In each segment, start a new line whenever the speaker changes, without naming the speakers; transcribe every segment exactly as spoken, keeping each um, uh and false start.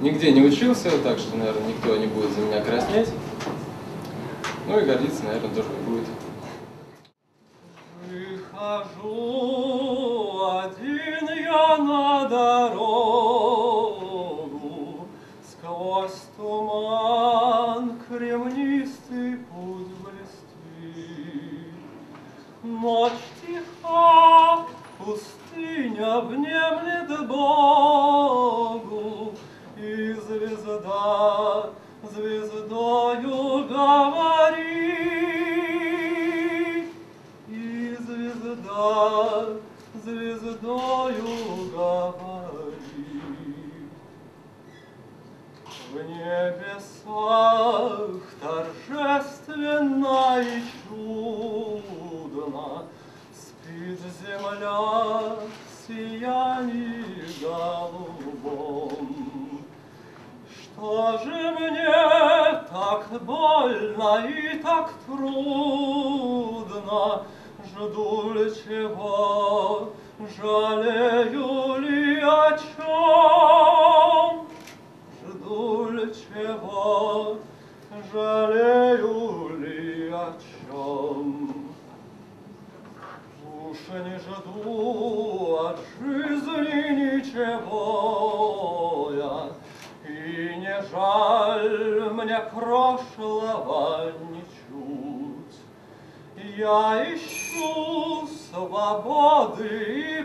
нигде не учился, так что, наверное, никто не будет за меня краснеть. Ну и гордиться, наверное, тоже не будет.
Выхожу один я на дорогу, сквозь туман кремнистый путь блестит. Ночь тиха, пустыня внемлет Богу, и звезда звездою говорит, и звезда звездою говорит. В небесах торжественно и чудно спит земля в сиянии голубом. Что же мне так больно и так трудно? Жду ли чего, жалею ли о чем? Жду ли чего, жалею ли о чем? Уж не жду от жизни ничего я, и не жаль мне прошлого ничуть. Я ищу свободы и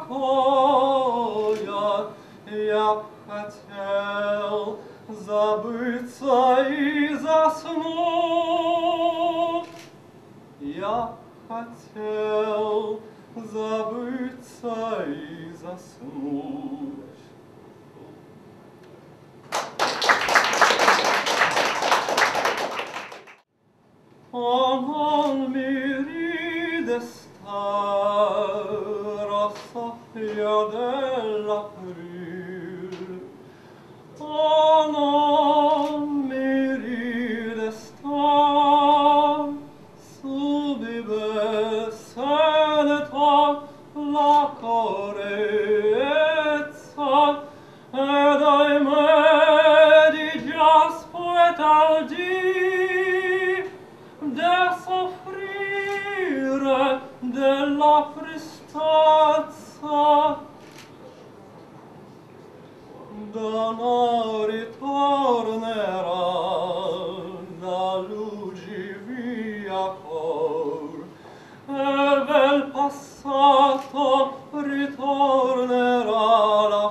покоя, я б хотел забыться и заснуть. Я б хотел забыться и заснуть. Non mi ridesta rossa figlia dell'aprile. Oh, non mi ridesta subive seneta la corezza ed ahimè di già spoetal di de soffrire della tristezza, da non ritornerà la luce via cor, e del passato ritornerà la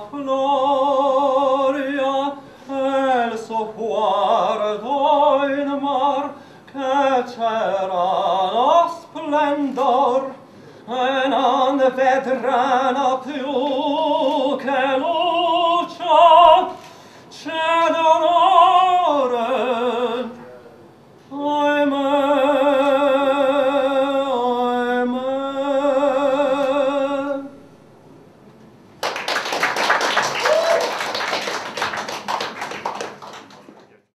gloria e il suo guardo in mar che c'era lo splendor e non vedranno più che luce